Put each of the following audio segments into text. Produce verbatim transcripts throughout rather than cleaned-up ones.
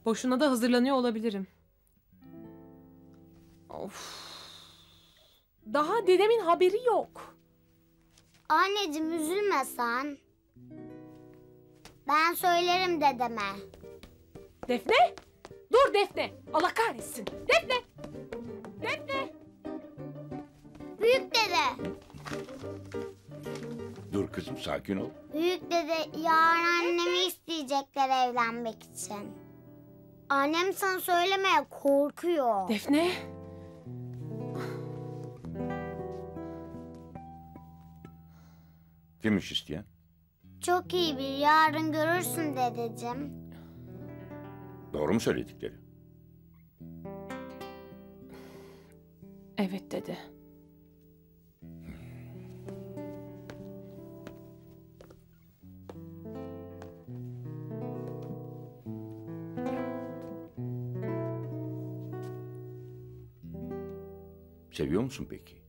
Boşuna da hazırlanıyor olabilirim. Of. Daha dedemin haberi yok. Anneciğim üzülme sen. Ben söylerim dedeme. Defne? Dur Defne. Allah kahretsin. Defne. Defne. Büyük dede. Dur kızım, sakin ol. Büyük dede yarın annemi isteyecekler evlenmek için. Annem sana söylemeye korkuyor. Defne. Kimmiş isteyen? Çok iyi bir yarın görürsün dedeciğim. Doğru mu söyledikleri? Evet dede. Seviyor musun peki?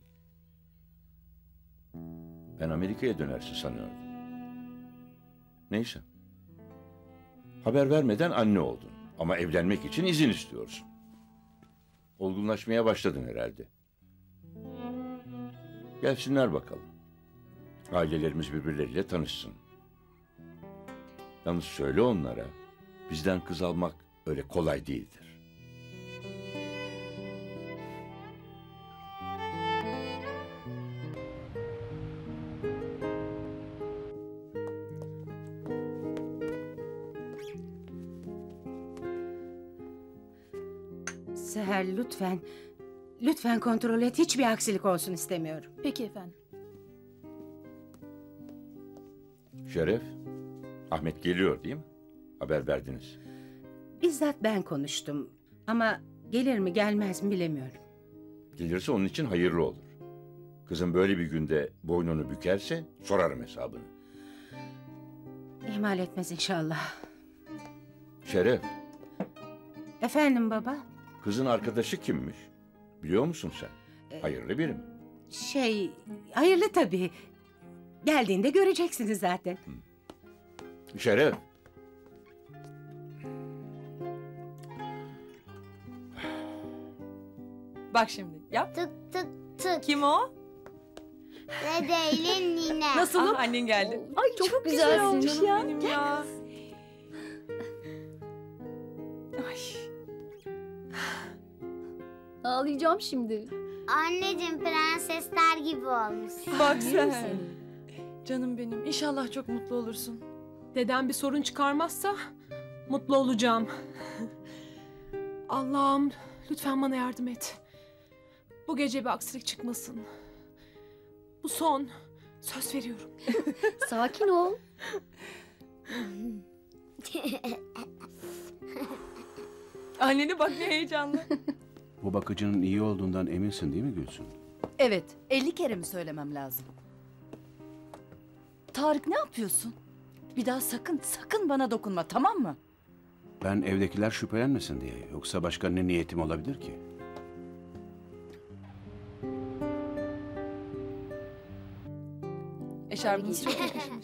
Ben Amerika'ya dönersin sanıyordum. Neyse. Haber vermeden anne oldun. Ama evlenmek için izin istiyorsun. Olgunlaşmaya başladın herhalde. Gelsinler bakalım. Ailelerimiz birbirleriyle tanışsın. Yalnız söyle onlara, bizden kız almak öyle kolay değildir. Seher lütfen, lütfen kontrol et. Hiçbir aksilik olsun istemiyorum. Peki efendim. Şeref, Ahmet geliyor değil mi? Haber verdiniz. Bizzat ben konuştum. Ama gelir mi gelmez mi bilemiyorum. Gelirse onun için hayırlı olur. Kızım böyle bir günde boynunu bükerse sorarım hesabını. İhmal etmez inşallah. Şeref, Efendim baba? kızın arkadaşı kimmiş? Biliyor musun sen? Hayırlı biri mi? Şey, hayırlı tabii. Geldiğinde göreceksiniz zaten. Şeref. Bak şimdi yap. Tık tık tık. Kim o? Dedeyle nine. Nasılım? Ah, annen geldi. Ay çok, çok güzel, güzel olmuş Canım ya. benim ya. Ay. Ağlayacağım şimdi. Anneciğim prensesler gibi olmuş. Bak sen. Canım benim. İnşallah çok mutlu olursun. Dedem bir sorun çıkarmazsa mutlu olacağım. Allah'ım lütfen bana yardım et. Bu gece bir aksilik çıkmasın. Bu son. Söz veriyorum. Sakin ol. Annene bak ne heyecanlı. Bu bakıcının iyi olduğundan eminsin değil mi Gülsün? Evet, elli kere mi söylemem lazım? Tarık ne yapıyorsun? Bir daha sakın, sakın bana dokunma, tamam mı? Ben evdekiler şüphelenmesin diye. Yoksa başka ne niyetim olabilir ki? Eşarbınız çok yakışmış.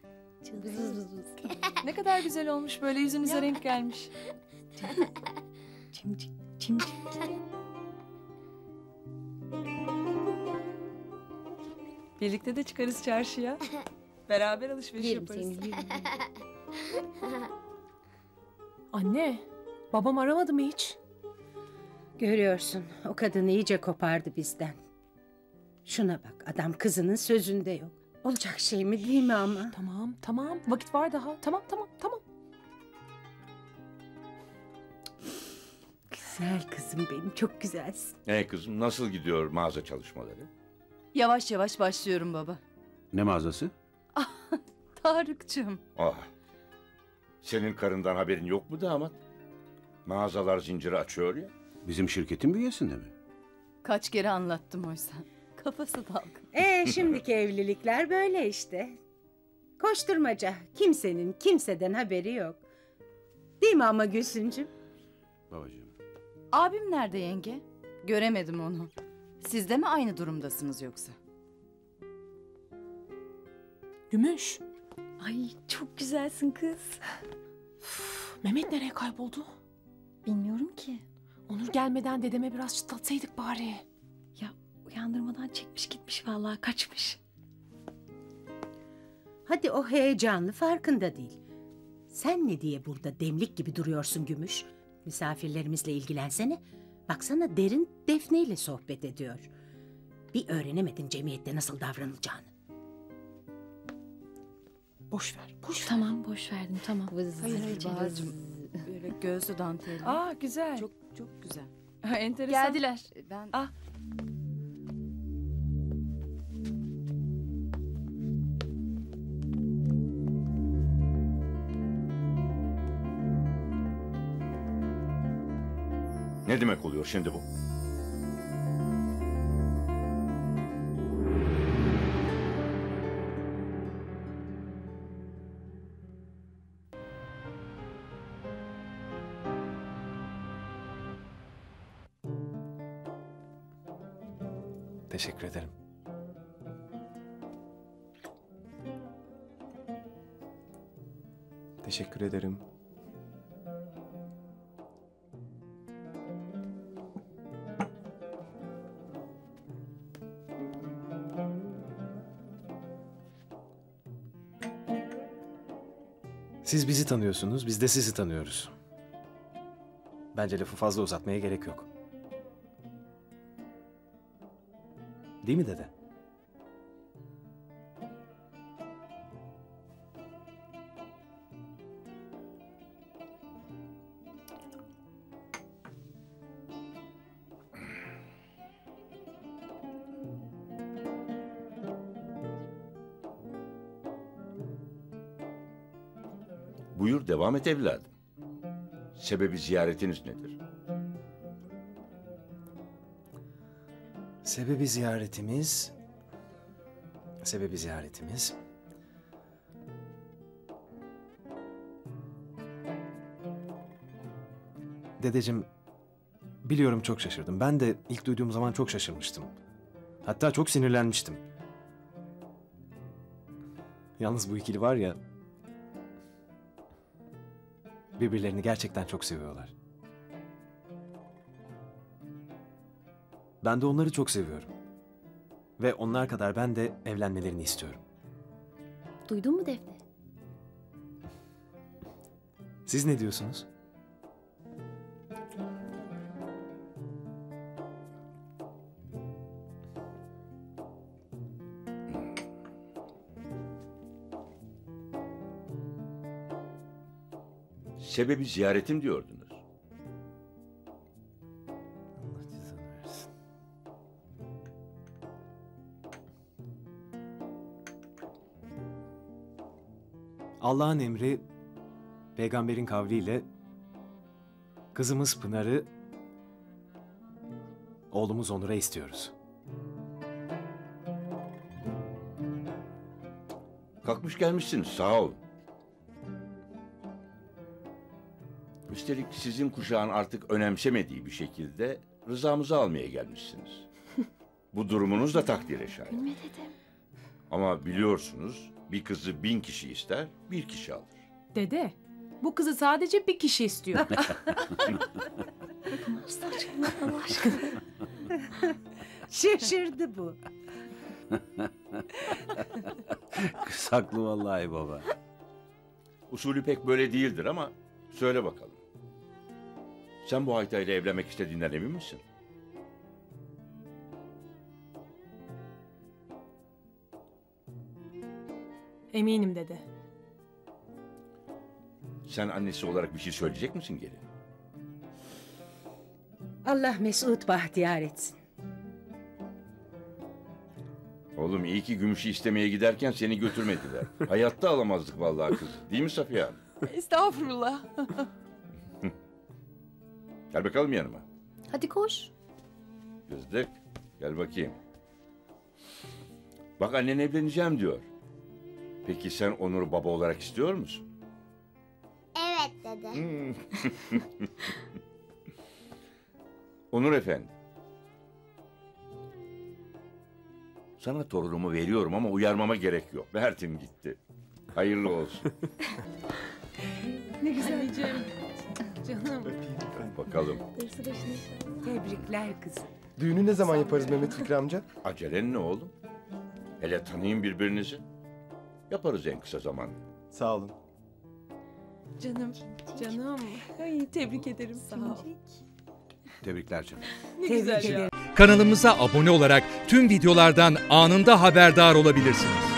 Ne kadar güzel olmuş, böyle yüzünüze renk gelmiş. Cimcik, cimcik. Birlikte de çıkarız çarşıya. Beraber alışveriş Yerim yaparız. seni, yerim. Anne, babam aramadı mı hiç? Görüyorsun, o kadın iyice kopardı bizden. Şuna bak, adam kızının sözünde yok. Olacak şey mi değil mi ama? Tamam, tamam. Vakit var daha. Tamam, tamam, tamam. Güzel kızım benim, çok güzelsin. Ee kızım, nasıl gidiyor mağaza çalışmaları? Yavaş yavaş başlıyorum baba. Ne mağazası? Tarık'cığım. Ah. Senin karından haberin yok mu damat? Mağazalar zinciri açıyor ya. Bizim şirketin bünyesinde mi? Kaç kere anlattım oysa. Kafası dalgın. Ee, şimdiki evlilikler böyle işte. Koşturmaca, kimsenin kimseden haberi yok. Değil mi ama Gülsüncüm? Babacığım. Abim nerede yenge? Göremedim onu. Siz de mi aynı durumdasınız yoksa? Gümüş. Ay çok güzelsin kız. Mehmet nereye kayboldu? Bilmiyorum ki. Onur gelmeden dedeme biraz çıtlatsaydık bari. Ya uyandırmadan çekmiş gitmiş vallahi kaçmış. Hadi o heyecanlı farkında değil. Sen ne diye burada demlik gibi duruyorsun Gümüş? Misafirlerimizle ilgilensene. Baksana Derin Defne ile sohbet ediyor. Bir öğrenemedin cemiyette nasıl davranılacağını. Boş ver, boş ver. Tamam boş verdim tamam. Vız, Hayır, vız, Bahar'cığım. vız. Böyle gözlü dantelli. Aa güzel. Çok çok güzel. Enteresan. Geldiler. Ben Ah. Ne demek oluyor şimdi bu? Teşekkür ederim. Teşekkür ederim. Siz bizi tanıyorsunuz, biz de sizi tanıyoruz. Bence lafı fazla uzatmaya gerek yok. Değil mi dede? Buyur devam et evladım. Sebebi ziyaretiniz nedir? Sebebi ziyaretimiz... Sebebi ziyaretimiz... Dedeciğim, biliyorum çok şaşırdım. Ben de ilk duyduğum zaman çok şaşırmıştım. Hatta çok sinirlenmiştim. Yalnız bu ikili var ya... Birbirlerini gerçekten çok seviyorlar. Ben de onları çok seviyorum. Ve onlar kadar ben de evlenmelerini istiyorum. Duydun mu Defne? Siz ne diyorsunuz? Sebebi ziyaretim diyordunuz. Allah cezanı versin. Allah'ın emri, peygamberin kavliyle kızımız Pınar'ı oğlumuz Onur'a istiyoruz. Kalkmış gelmişsiniz, sağ olun. Üstelik sizin kuşağın artık önemsemediği bir şekilde rızamızı almaya gelmişsiniz. Bu durumunuz da takdire şayan. Gülme dedim. Ama biliyorsunuz bir kızı bin kişi ister, bir kişi alır. Dede, bu kızı sadece bir kişi istiyor. Saçmalama Allah aşkına. Şaşırdı bu. Kız haklı vallahi baba. Usulü pek böyle değildir ama söyle bakalım. Sen bu haytayla evlenmek istediğinden emin misin? Eminim dede. Sen annesi olarak bir şey söyleyecek misin gelin? Allah Mesut bahtiyar etsin. Oğlum iyi ki Gümüş'ü istemeye giderken seni götürmediler. Hayatta alamazdık vallahi kız. Değil mi Safiye Hanım? Estağfurullah. Gel bakalım yanıma. Hadi koş. Kızdık. Gel bakayım. Bak annen evleneceğim diyor. Peki sen Onur'u baba olarak istiyor musun? Evet dede. Onur efendi. Sana torunumu veriyorum ama uyarmama gerek yok. Verdim gitti. Hayırlı olsun. Ne güzel. Anneciğim. Canım. Bakalım. Tebrikler kızım. Düğünü ne zaman yaparız Mehmet Fikri amca? Acelen ne oğlum? Hele tanıyın birbirinizi. Yaparız en kısa zamanda. Sağ olun. Canım. Canım. Ay, tebrik ederim. Sağ ol. Tebrikler canım. Ne güzel ya. Kanalımıza abone olarak tüm videolardan anında haberdar olabilirsiniz.